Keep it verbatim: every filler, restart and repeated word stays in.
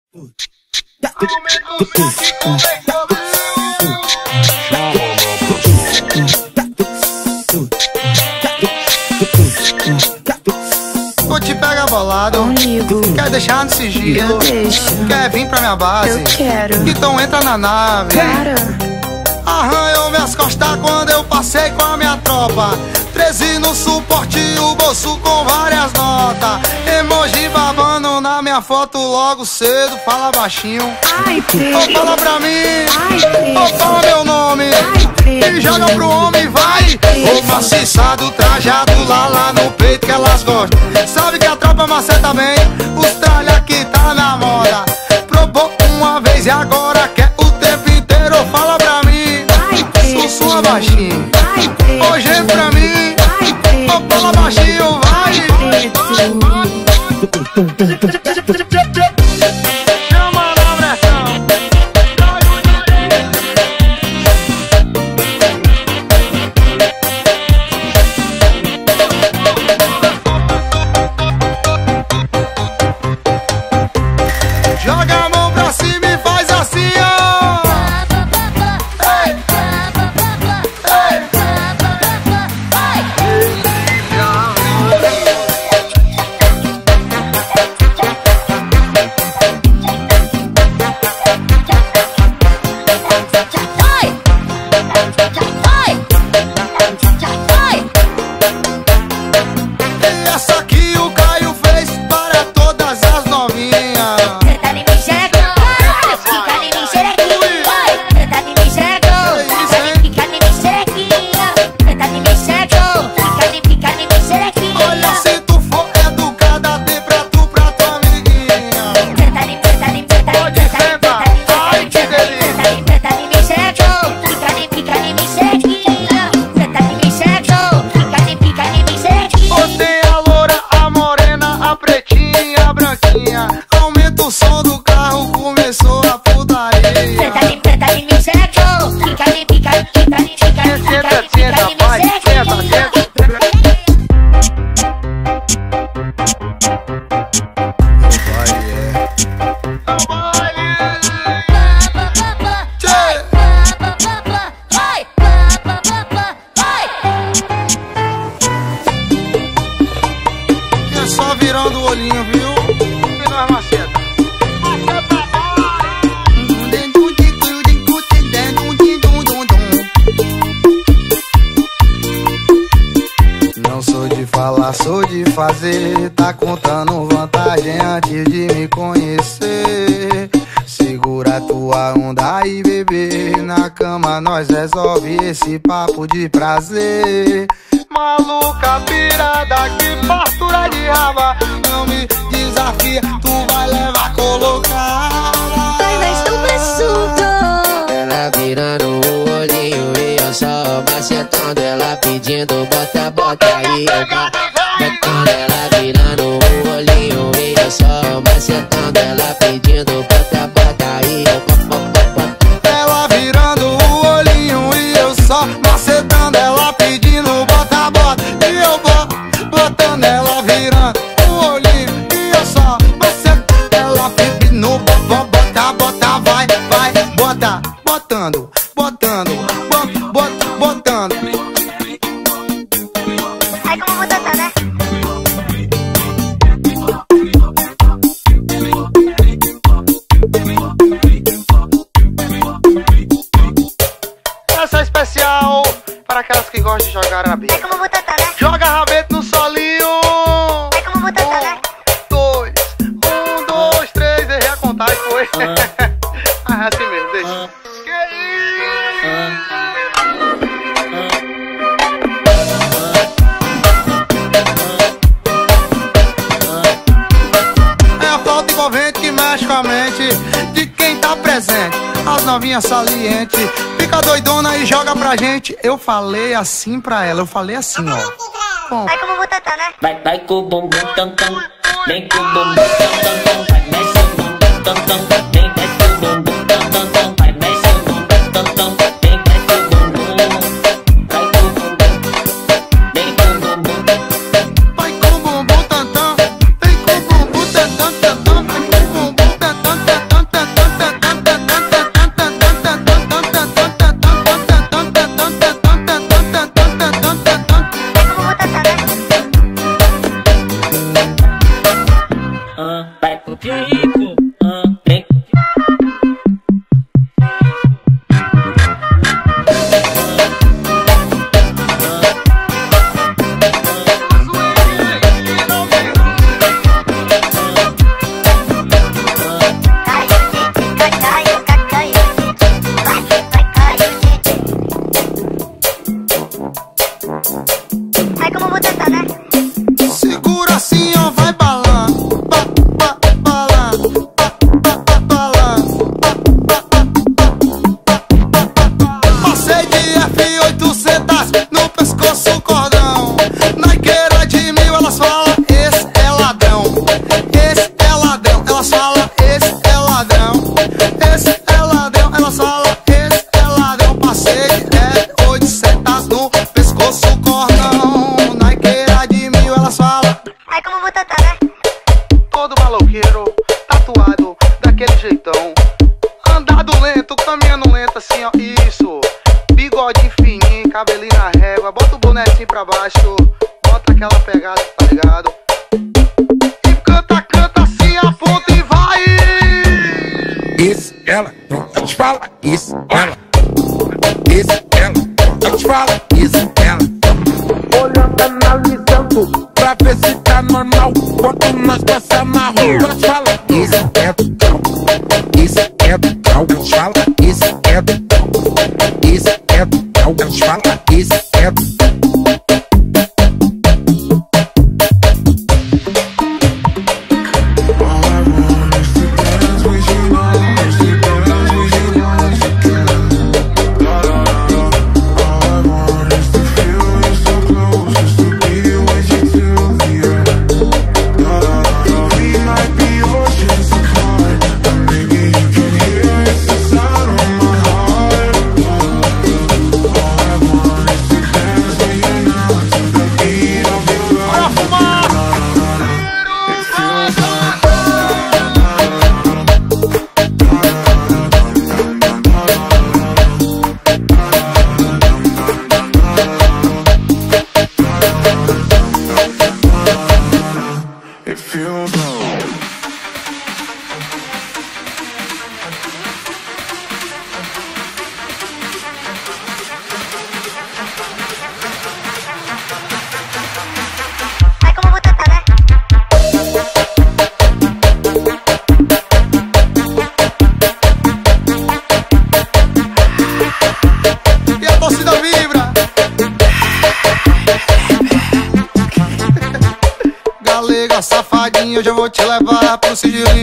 Tu te pega bolado, comigo. Quer deixar no sigilo, quer vir pra minha base, eu quero. Então entra na nave, cara. Arranhou minhas costas quando eu passei com a minha tropa. Treze no suporte, o bolso com várias notas. Emoji babando na minha foto logo cedo. Fala baixinho, ai, ou fala pra mim, ai, ou fala meu nome, ai, e joga pro homem, vai. O maciçado, trajado lá, lá no peito que elas gostam. Sabe que a tropa maceta bem, os tralha que tá na moda. Probou uma vez e agora quer o tempo inteiro. Fala pra mim, sussurra baixinho, hoje é pra mim, ou fala baixinho, vai. Chama na pressão. Joga a mão pra cima e faz assim, ó. Ei. Ei. E essa aqui o Caio fez para todas as novinhas. Olha, se tu for educada, tem pra tu, pra tua amiguinha. Pode sentar, ai que delícia. Ou tem a loura, a morena, a pretinha, a branquinha. Aumenta o som do carro, começou a putaria. Senta, senta, vai, senta, senta. É só virando o olhinho, viu? E nós maceta. Não sou de falar, sou de fazer. Tá contando vantagem antes de me conhecer. Segura tua onda aí, bebê. Na cama nós resolve esse papo de prazer. Maluca, pirada, que fartura de raba. Não me desafia, tu vai levar colocada. Mas tão maçudo. Ela virando o olhinho e eu só macetando. Ela pedindo bota, bota aí, eu botando. Ela virando o olhinho e eu só macetando. Ela pedindo bota, bota aí, eu botando. Ela virando o olhinho e eu só macetando. Ela pedindo bota, bota e eu vou botando. Ela virando o olhinho e eu só macetando. Ela pedindo bota, bota, bota, vai, vai, bota, botando, botando, bot, bot, botando. Ai, como vou botar, né? Essa é especial para aquelas que gostam de jogar rabeta. Ai, como vou botar, né? Joga rabeta no solinho. Ai, como vou botar, né? Dois, um, dois, três, errei a contagem, foi. Ah, é assim mesmo, deixa. Que isso? É a falta envolvente que mexe com a mente de quem tá presente. As novinhas salientes, fica doidona e joga pra gente. Eu falei assim pra ela, eu falei assim, ó. Bom. Ai, como vou botar, né? Vai, vai com o bumbum tam tam, vem com o bumbum tam tam tam, vai mexe o bumbum tam tam, vem mexe o bumbum tam tam tam, vai mexe o bumbum tam tam, vem mexe o bumbum, vai com o bumbum, vem com o bumbum, vai com o bumbum tam tam, vem com o bumbum tam tam tam tam, vai com o bumbum tam tam tam. jeitão. Andado lento, caminhando lento assim, ó, isso. Bigode fininho, cabelinho na régua. Bota o bonezinho pra baixo, bota aquela pegada, tá ligado? E canta, canta assim, aponta e vai. Isso, ela, eu te falo, isso, ela. Isso, ela, eu te falo, isso, ela. Olhando, analisando, pra ver se tá normal. Quando nós passar na rua, eu te falo, isso é legal, isso é legal. Eu te falo, isso é legal, isso é legal. Eu te falo, isso é legal. Safadinho, hoje eu vou te levar pro sigilo